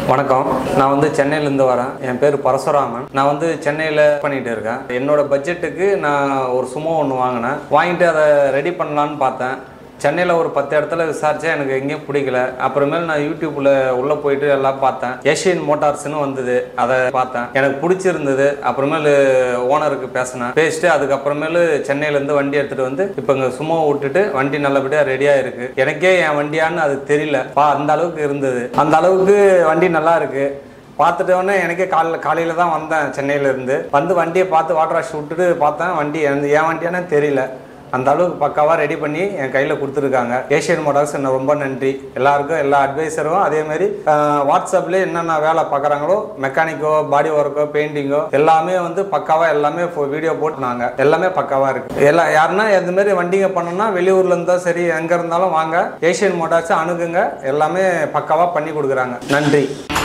வணக்கம். நான் வந்து சென்னையிலேருந்து வரேன். என் பேர் பரசுராமன். நான் வந்து சென்னையில் பண்ணிகிட்டு இருக்கேன். என்னோட பட்ஜெட்டுக்கு நான் ஒரு சுமோ ஒன்று வாங்கினேன். வாங்கிட்டு அதை ரெடி பண்ணலான்னு பார்த்தேன். சென்னையில் ஒரு 10 இடத்துல விசாரித்தேன். எனக்கு எங்கேயும் பிடிக்கல. அப்புறமேல் நான் யூடியூப்பில் உள்ளே போயிட்டு எல்லாம் பார்த்தேன். ஏஷியன் மோட்டார்ஸ்னு வந்தது. அதை பார்த்தேன். எனக்கு பிடிச்சிருந்தது. அப்புறமேல் ஓனருக்கு பேசிட்டு அதுக்கப்புறமேலு சென்னையிலேருந்து வண்டி எடுத்துகிட்டு வந்து இப்போ இங்கே சும்மா விட்டுட்டு வண்டி நல்லபடியாக ரெடியாக இருக்குது. எனக்கே என் வண்டியான்னு அது தெரியல. அந்த அளவுக்கு இருந்தது. அந்த அளவுக்கு வண்டி நல்லா இருக்குது. பார்த்துட்டோன்னே எனக்கே காலையில் தான் வந்தேன். சென்னையிலேருந்து வந்து வண்டியை பார்த்து வாட்டர் வாஷ் விட்டுட்டு பார்த்தேன். வண்டி என் வண்டியானே தெரியல. அந்த அளவுக்கு பக்காவாக ரெடி பண்ணி என் கையில் கொடுத்துருக்காங்க. ஏஷியன் மோட்டார்ஸ் என்ன ரொம்ப நன்றி. எல்லாருக்கும் எல்லா அட்வைசரும் அதேமாரி வாட்ஸ்அப்லேயே என்னென்ன வேலை பார்க்குறாங்களோ மெக்கானிக்கோ பாடி ஒர்க்கோ பெயிண்டிங்கோ எல்லாமே வந்து பக்காவாக எல்லாமே வீடியோ போட்டுனாங்க. எல்லாமே பக்காவாக இருக்குது. யாருன்னா இதுமாரி வண்டிங்க பண்ணோம்னா வெளியூரில் இருந்தால் சரி எங்கே இருந்தாலும் வாங்க, ஏஷியன் மோட்டார்ஸை அணுகுங்க. எல்லாமே பக்காவாக பண்ணி கொடுக்குறாங்க. நன்றி.